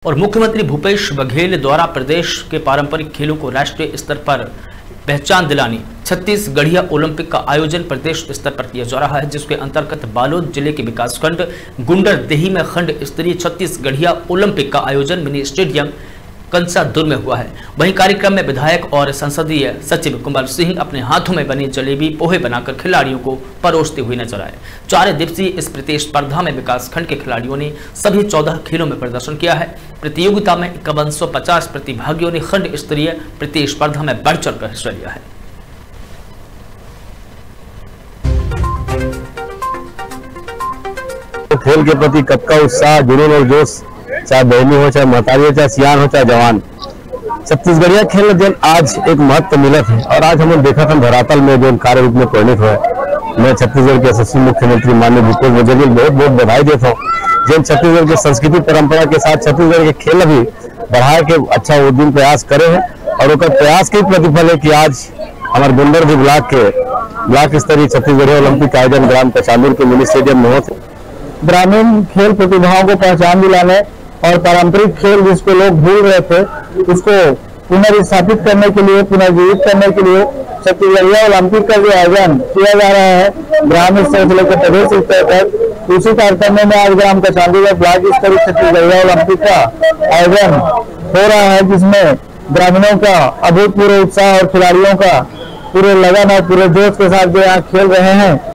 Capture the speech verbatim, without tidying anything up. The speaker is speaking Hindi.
और मुख्यमंत्री भूपेश बघेल द्वारा प्रदेश के पारंपरिक खेलों को राष्ट्रीय स्तर पर पहचान दिलाने छत्तीसगढ़िया ओलंपिक का आयोजन प्रदेश स्तर पर किया जा रहा है, जिसके अंतर्गत बालोद जिले के विकासखंड गुंडरदेही में खंड स्तरीय छत्तीसगढ़िया ओलंपिक का आयोजन मिनी स्टेडियम कंसादुर में हुआ है। वहीं कार्यक्रम में विधायक और संसदीय सचिव कुंवर सिंह अपने हाथों में बनी जलेबी पोहे बनाकर खिलाड़ियों को परोसते हुए नजर आए। चार दिवसीय इस प्रतिस्पर्धा में विकासखंड के खिलाड़ियों ने सभी चौदह खेलों में प्रदर्शन किया है। प्रतियोगिता में इक्यावन सौ पचास प्रतिभागियों ने खंड स्तरीय प्रतिस्पर्धा में बढ़ चढ़ कर हिस्सा लिया है। खेल के प्रति कब का उत्साह, जुनून और जोश, चाहे बहनी हो, चाहे महतारी हो, चाहे सियान हो, चाहे जवान, छत्तीसगढ़िया खेल जन आज एक महत्व मिलत है। और आज हमने देखा था धरातल में जो कार्य रूप में परिणत हुआ है। मैं छत्तीसगढ़ के यशस्वी मुख्यमंत्री माननीय भूपेश बघेल को बहुत बहुत बधाई देता हूँ, जिन छत्तीसगढ़ की संस्कृति परंपरा के साथ छत्तीसगढ़ के खेल भी बढ़ाए के अच्छा उद्यम प्रयास करे हैं। और प्रयास के प्रतिफल है कि आज हमारे गुंडरदेही ब्लॉक के ब्लॉक स्तरीय छत्तीसगढ़िया ओलंपिक का आयोजन ग्राम कंसादुर के मिनी स्टेडियम में होता है। ग्रामीण खेल प्रतिभाओं को पहचान दिलाने और पारंपरिक खेल जिसको लोग भूल रहे थे उसको पुनर्स्थापित करने के लिए, पुनर्जीवित करने के लिए छत्तीसगढ़िया ओलंपिक का जो आयोजन किया जा रहा है ग्राम स्तर से लेकर प्रदेश स्तर तक, उसी कार्यक्रम में आज ग्राम कंसादुर ब्लॉक स्तरीय छत्तीसगढ़िया ओलंपिक का आयोजन हो रहा है, जिसमें ग्रामीणों का अभूतपूर्व उत्साह और खिलाड़ियों का पूरे लगन और पूरे जोश के साथ जो यहाँ खेल रहे हैं।